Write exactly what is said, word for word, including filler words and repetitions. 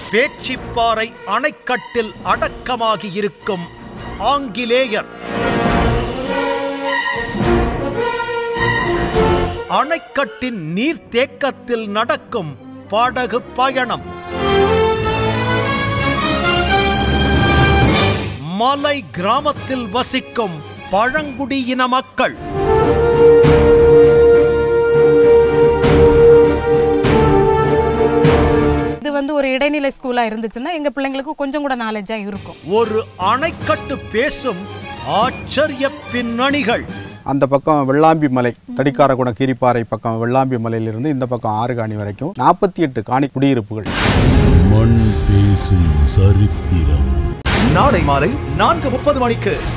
பேச்சிப்பாறை அணைக்கட்டில் அடக்கமாகி இருக்கும் ஆங்கிலேயர். அணைக்கட்டின் நீர்த்தேக்கத்தில் நடக்கும் படகு பயணம். மலை கிராமத்தில் வசிக்கும் பழங்குடியின மக்கள். இது வந்து ஒரு இடைநிலை ஸ்கூலா இருந்துச்சுன்னா எங்க பிள்ளைங்களுக்கு கொஞ்சம் கூட நாலேஜா இருக்கும். ஒரு அணைக்கட்டு பேசும் ஆச்சரிய பின்னணிகள். அந்த பக்கம் வெள்ளாம்பி மலை, தடிக்காரகுண கீரிப்பாறை பக்கம் வெள்ளாம்பி மலையிலிருந்து இந்த பக்கம் ஆறுகாணி வரைக்கும் நாற்பத்தி எட்டு காணி குடியிருப்புகள். மண் பேசும் சரித்திரம். நாளை மாலை நான்கு முப்பது மணிக்கு